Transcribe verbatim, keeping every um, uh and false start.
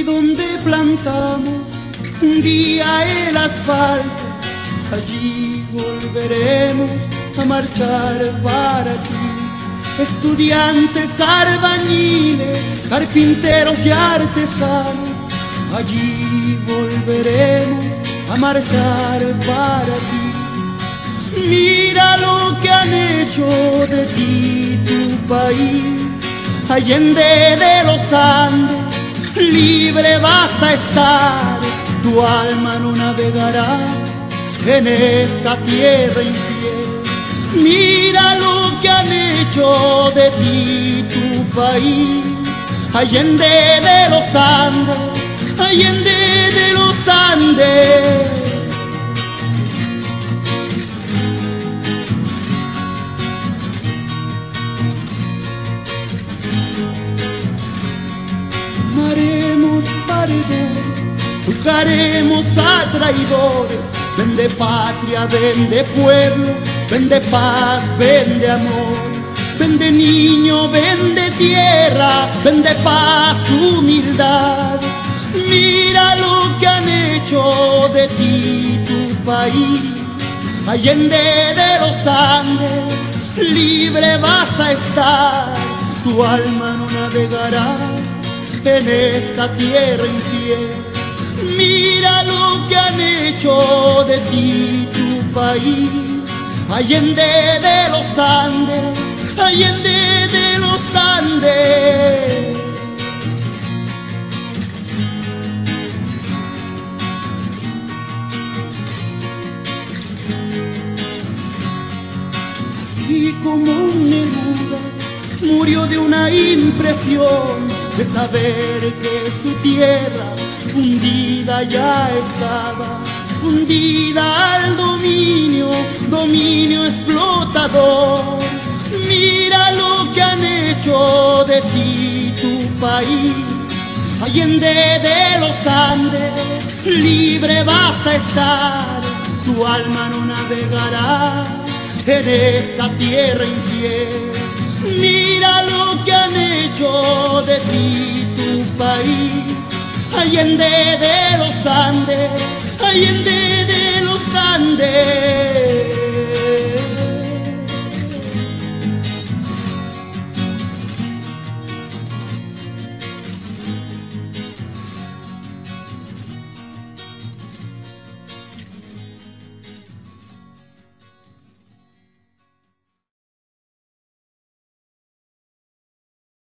donde plantamos un día el asfalto, allí volveremos a marchar para ti. Estudiantes, albañiles, carpinteros y artesanos, allí volveremos a marchar para ti. Mira lo que han hecho de ti tu país, Allende de los Andes, libre vas a estar, tu alma no navegará en esta tierra infiel. Mira lo que han hecho de ti tu país, Allende de los Andes, Allende de los Andes. Amaremos paredores, juzgaremos a traidores. Vende patria, vende pueblo, vende paz, vende amor. Vende niño, vende tierra, vende paz, humildad. Mira lo que han hecho de ti tu país, Allende de los Andes, libre vas a estar, tu alma no navegará en esta tierra infiel. Mira lo que han hecho de ti tu país, Allende de los Andes, Allende de los Andes. Así como un Neruda murió de una impresión de saber que su tierra fundida ya estaba, fundida al dominio, dominio explotador. Mira lo que han hecho de ti tu país, Allende de los Andes, libre vas a estar, tu alma no navegará en esta tierra infiel. Mira lo que han hecho de ti tu país, Allende de